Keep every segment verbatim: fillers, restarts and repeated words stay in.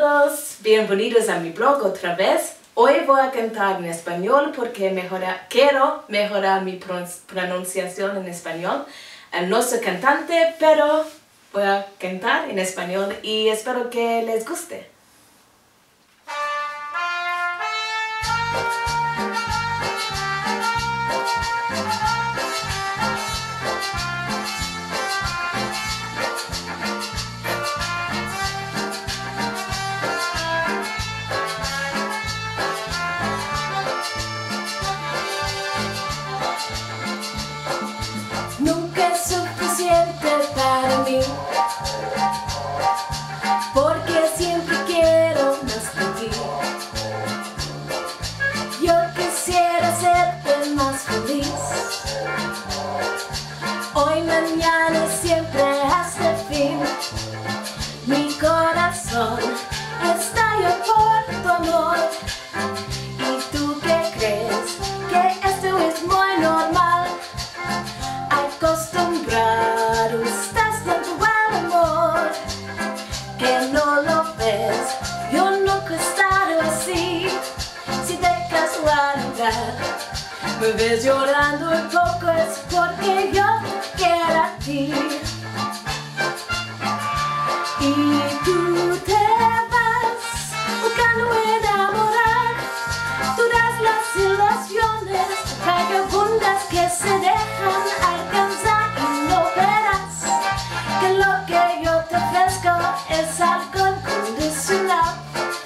todos, bienvenidos a mi blog otra vez. Hoy voy a cantar en español porque mejora, quiero mejorar mi pronunciación en español. No soy cantante, pero voy a cantar en español y espero que les guste. Nunca es suficiente para mí, porque siempre quiero más de ti. Yo quisiera hacerte más feliz, hoy, mañana, siempre hasta el fin. Mi corazón estalla por tu amor. ¿Y tú qué crees? Que esto es muy normal. Acostumbrado estás tanto al amor que no lo ves. Yo nunca he estado así. Si de casualidad me ves llorando un poco es porque yo te quiero a ti. Y tú te vas buscando enamorar todas las ilusiones vagabundas que se dejan alcanzar, y no verás que lo que yo te ofrezco es algo incondicional.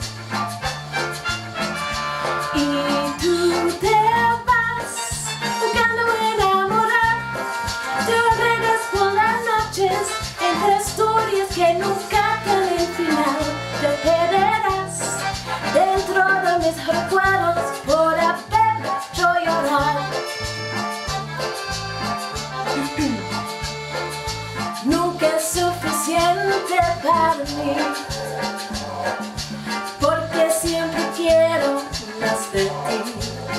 Y tú te vas buscando enamorar, te arreglas por las noches entre historias que nunca tienen final. Te perderás dentro de mis recuerdos por haber hecho llorar. Nunca es suficiente para mí, porque siempre quiero más de ti.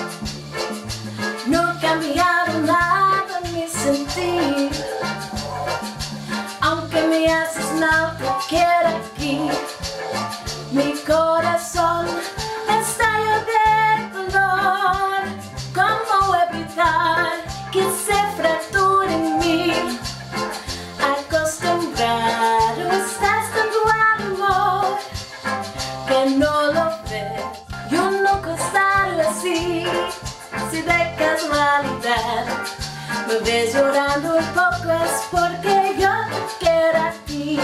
No ha cambiado nada en mi sentir, aunque me haces mal, te quiero aquí. Mi corazón estalla de dolor. ¿Cómo evitar que se fracture en mí? Acostumbrado estás tanto al amor que no lo ves. Yo nunca he estado así. Si de casualidad me ves llorando un poco es porque yo te quiero a ti.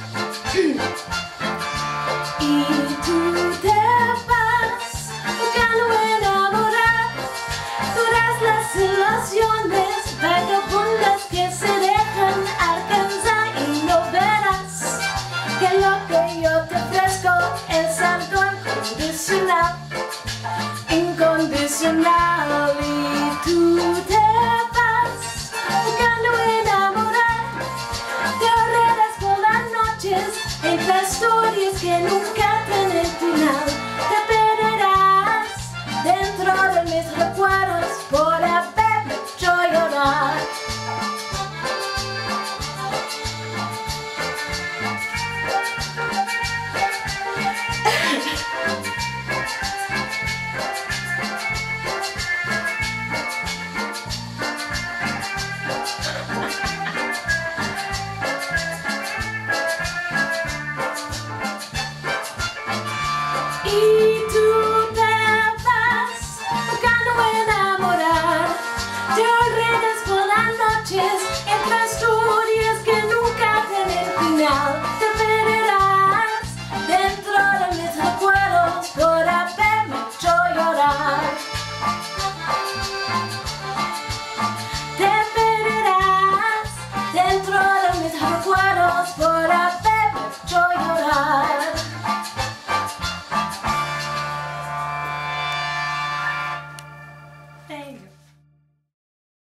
Y tú te vas buscando enamorar todas las ilusiones vagabundas que se dejan alcanzar, y no verás que lo que yo te ofrezco es algo incondicional. Incondicional. Y tú te vas buscando enamorar, te arreglas por las noches entre historias que nunca te